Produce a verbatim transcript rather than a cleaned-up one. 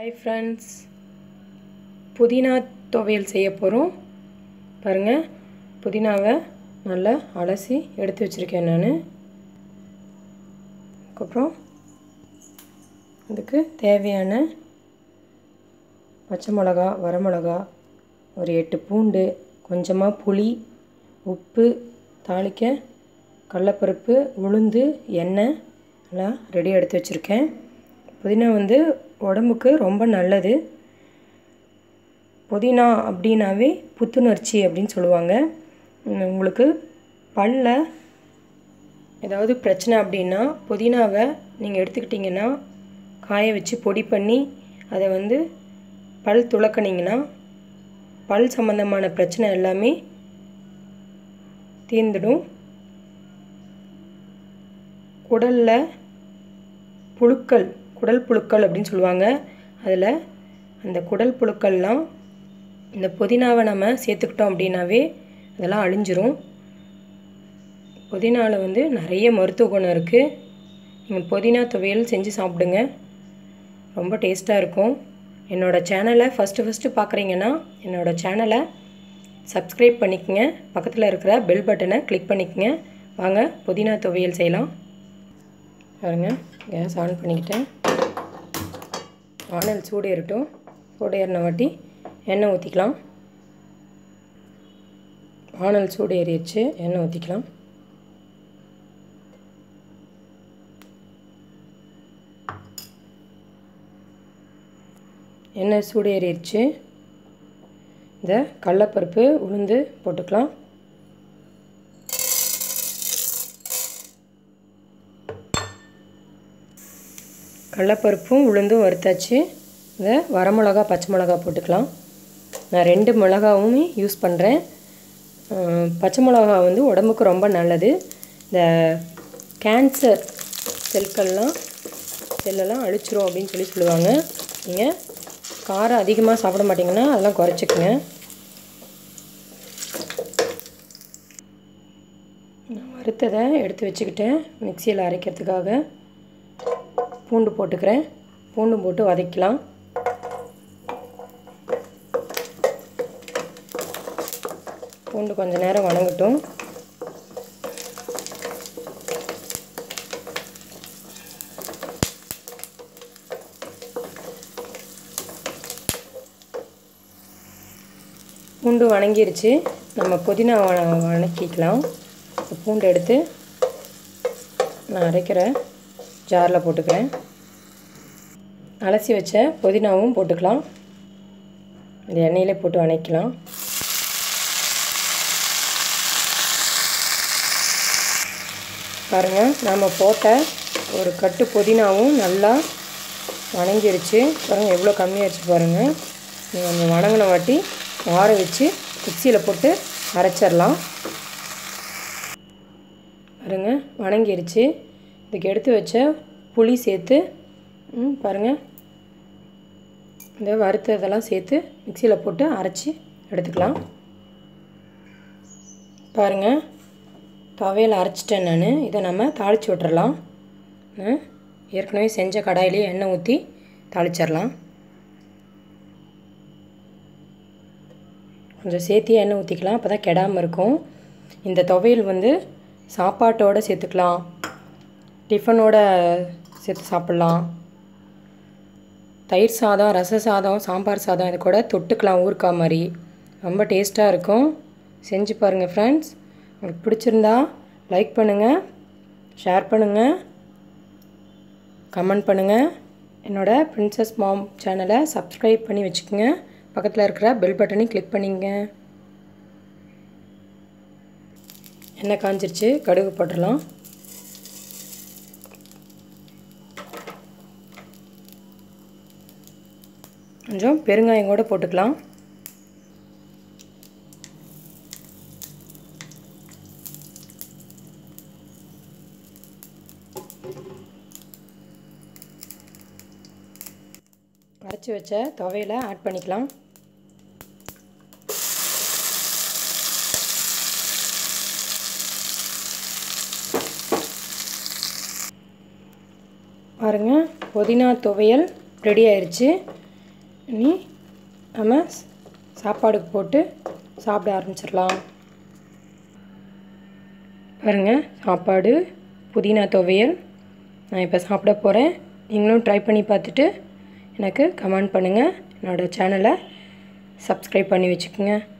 Hi friends, புதினா துவையல் செய்ய போறோம். பாருங்க, புதினாவை நல்லா அலசி எடுத்து வச்சிருக்கேன் நான். அப்புறம் இதுக்கு தேவையான பச்சை மிளகா, வரமிளகா, ஒரு எட்டு பூண்டு, கொஞ்சமா புளி, உப்பு, தாளிக்க கடலைப்பருப்பு, உளுந்து, எண்ணெய் எல்லாம் ரெடி எடுத்து வச்சிருக்கேன். புதினா வந்து உடம்புக்கு ரொம்ப நல்லது. புதினா அப்படினாவே புத்துணர்ச்சி அப்படின்னு சொல்லுவாங்க. உங்களுக்கு பல்ல ஏதாவது பிரச்சனை அப்படின்னா புதினாவை நீங்கள் எடுத்துக்கிட்டிங்கன்னா காய வச்சு பொடி பண்ணி அதை வந்து பல் துலக்கினீங்கன்னா பல் சம்பந்தமான பிரச்சனை எல்லாமே தீர்ந்துடும். குடலில் புழுக்கள் குடல் புழுக்கள் அப்படின்னு சொல்லுவாங்க. அதில் அந்த குடல் புழுக்கள்லாம் இந்த புதினாவை நம்ம சேர்த்துக்கிட்டோம் அப்படின்னாவே அதெல்லாம் அழிஞ்சிரும். புதினாவில் வந்து நிறைய மருத்துவ குணம் இருக்குது. நீங்கள் புதினா துவையல் செஞ்சு சாப்பிடுங்க, ரொம்ப டேஸ்ட்டாக இருக்கும். என்னோடய சேனலை ஃபஸ்ட்டு ஃபஸ்ட்டு பார்க்குறீங்கன்னா என்னோடய சேனலை சப்ஸ்கிரைப் பண்ணிக்கங்க, பக்கத்தில் இருக்கிற பெல் பட்டனை கிளிக் பண்ணிக்கங்க. வாங்க புதினா துவையல் செய்யலாம். பாருங்க, கேஸ் ஆன் பண்ணிக்கிட்டேன். வானல் சூடு ஏறட்டும். சூடு ஏறின வாட்டி எண்ணெய் ஊற்றிக்கலாம். வானல் சூடு ஏறிடுச்சு, எண்ணெய் ஊற்றிக்கலாம். எண்ணெய் சூடு ஏறிடுச்சு. இந்த கடலைப்பருப்பு, உளுந்து போட்டுக்கலாம். கடலைப்பருப்பும் உளுந்தும் வறுத்தாச்சு. இந்த வரமிளகா, பச்சை மிளகா போட்டுக்கலாம். நான் ரெண்டு மிளகாவுமே யூஸ் பண்ணுறேன். பச்சை மிளகா வந்து உடம்புக்கு ரொம்ப நல்லது. இந்த கேன்சர் செல்கள்லாம் செல்லெல்லாம் அழிச்சிரும் அப்படின்னு சொல்லி சொல்லுவாங்க. நீங்கள் காரம் அதிகமாக சாப்பிட மாட்டிங்கன்னா அதெல்லாம் குறைச்சிக்கங்க. நான் வறுத்ததை எடுத்து வச்சுக்கிட்டேன். மிக்சியில் அரைக்கிறதுக்காக பூண்டு போட்டுக்கிறேன். பூண்டு போட்டு வதக்கலாம். பூண்டு கொஞ்ச நேரம் வதங்கட்டும். பூண்டு வதங்கிருச்சு. நம்ம புதினா வதக்கிக்கலாம். பூண்டு எடுத்து நான் அரைக்கிற ஜாரில் போட்டுக்கிறேன். அலசி வச்ச புதினாவும் போட்டுக்கலாம். இந்த எண்ணெயில் போட்டு வதக்கலாம். பாருங்கள், நாம் போட்ட ஒரு கட்டு புதினாவும் நல்லா வதங்கிருச்சு. பாருங்கள் எவ்வளோ கம்மியாகிடுச்சு பாருங்கள். நீங்கள் கொஞ்சம் வதங்கின வாட்டி ஆற வச்சு மிக்சியில் போட்டு அரைச்சிடலாம். பாருங்கள் வதங்கிருச்சு. இதுக்கு எடுத்து வச்ச புளி சேர்த்து பாருங்கள் இந்த வறுத்ததெல்லாம் சேர்த்து மிக்சியில் போட்டு அரைச்சி எடுத்துக்கலாம். பாருங்கள் துவையல் அரைச்சிட்டேன் நான். இதை நம்ம தாளித்து விட்டுறலாம். ஏற்கனவே செஞ்ச கடாயிலேயே எண்ணெய் ஊற்றி தாளிச்சிடலாம். கொஞ்சம் சேர்த்து எண்ணெய் ஊற்றிக்கலாம், அப்போ தான் கெடாமல் இருக்கும். இந்த துவையல் வந்து சாப்பாட்டோடு சேர்த்துக்கலாம், டிஃபனோட சேர்த்து சாப்பிட்லாம். தயிர் சாதம், ரச சாதம், சாம்பார் சாதம் இது கூட தொட்டுக்கலாம் ஊறுகாய் மாதிரி. ரொம்ப டேஸ்ட்டாக இருக்கும். செஞ்சு பாருங்கள் ஃப்ரெண்ட்ஸ். உங்களுக்கு பிடிச்சிருந்தா லைக் பண்ணுங்கள், ஷேர் பண்ணுங்கள், கமெண்ட் பண்ணுங்கள். என்னோடய பிரின்சஸ் மாம் சேனலை சப்ஸ்கிரைப் பண்ணி வச்சுக்கோங்க. பக்கத்தில் இருக்கிற பெல் பட்டனை கிளிக் பண்ணிங்க. எண்ணெய் காஞ்சிருச்சு, கடுகு போட்டுடலாம். கொஞ்சம் பெருங்காயம் கூட போட்டுக்கலாம். அரைச்சி வச்ச துவையலை ஆட் பண்ணிக்கலாம். பாருங்கள், புதினா துவையல் ரெடி ஆயிடுச்சு. இனி நம்ம சாப்பாடுக்கு போட்டு சாப்பிட ஆரம்பிச்சிடலாம். பாருங்கள், சாப்பாடு புதினா துவையல் நான் இப்போ சாப்பிட போகிறேன். நீங்களும் ட்ரை பண்ணி பார்த்துட்டு எனக்கு கமெண்ட் பண்ணுங்கள். என்னோடய சேனலை சப்ஸ்கிரைப் பண்ணி வச்சுக்கோங்க.